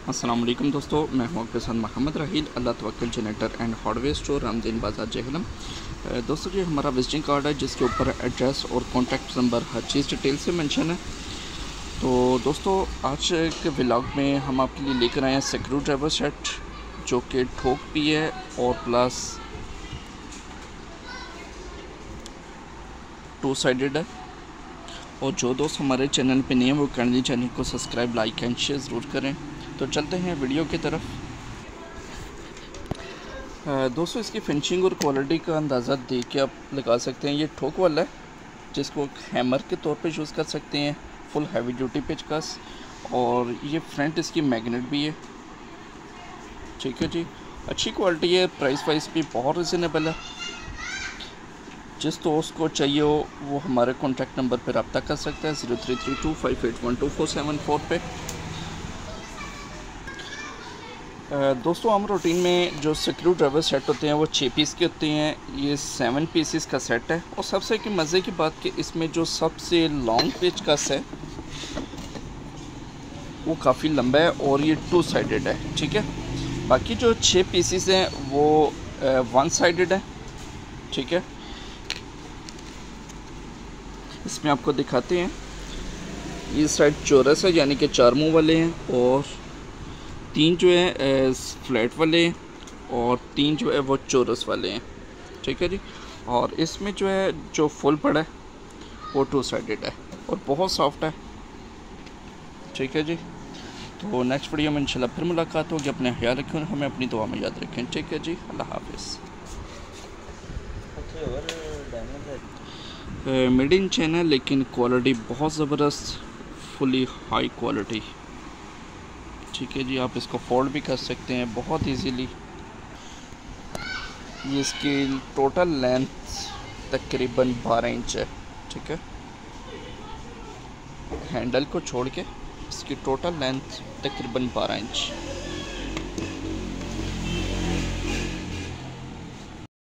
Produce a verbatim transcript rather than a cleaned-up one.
अस्सलाम वालेकुम दोस्तों, मैं हूं आपके साथ Mohammad Raheel, Allah Tawakkal generator and hardware store, Ramdeen Bazaar, Jhelum. दोस्तों ये हमारा विजिटिंग कार्ड है जिसके ऊपर एड्रेस और कॉन्टैक्ट नंबर हर चीज़ डिटेल से मेंशन है। तो दोस्तों आज के व्लॉग में हम आपके लिए लेकर आए हैं स्क्रू ड्राइवर सेट, जो कि ठोक भी है और प्लस टू साइडेड है। और जो दोस्त हमारे चैनल पे नहीं है वो काइंडली चैनल को सब्सक्राइब, लाइक एंड शेयर ज़रूर करें। तो चलते हैं वीडियो की तरफ। दोस्तों इसकी फिनिशिंग और क्वालिटी का अंदाज़ा देख के आप लगा सकते हैं। ये ठोक वाला है जिसको हैमर के तौर पे यूज़ कर सकते हैं, फुल हैवी ड्यूटी पेचकस। और ये फ्रंट इसकी मैग्नेट भी है, ठीक है जी। अच्छी क्वालिटी है, प्राइस वाइज भी बहुत रिजनेबल है। जिस दोस्त को चाहिए हो वो हमारे कॉन्टैक्ट नंबर पर रब्ता कर सकता है zero three three two five eight one two four seven four पे। दोस्तों हम रूटीन में जो स्क्रू ड्राइवर सेट होते हैं वो छः पीस के होते हैं, ये सेवन पीसेस का सेट है। और सबसे की मज़े की बात कि इसमें जो सबसे लॉन्ग पेचकस है वो काफ़ी लंबा है और ये टू साइडेड है, ठीक है। बाकी जो छः पीसेस हैं वो वन साइडेड है, ठीक है। इसमें आपको दिखाते हैं, ये साइड चौरस है यानी कि चार मुँह वाले हैं, और तीन जो है फ्लैट वाले हैं और तीन जो है वो चौरस वाले हैं, ठीक है जी। और इसमें जो है जो फुल पड़ा है वो टू साइडेड है और बहुत सॉफ्ट है, ठीक है जी। तो नेक्स्ट वीडियो में इंशाल्लाह फिर मुलाकात होगी। अपने ख्याल रखें, हमें अपनी दुआ में याद रखें, ठीक है जी। अल्लाह हाफिज़। मेड इन चाइना लेकिन क्वालिटी बहुत ज़बरदस्त, फुली हाई क्वालिटी, ठीक है जी। आप इसको फोल्ड भी कर सकते हैं बहुत इजीली। ये इसकी टोटल लेंथ तकरीबन बारह इंच है, ठीक है। हैंडल को छोड़ के इसकी टोटल लेंथ तकरीबन बारह इंच।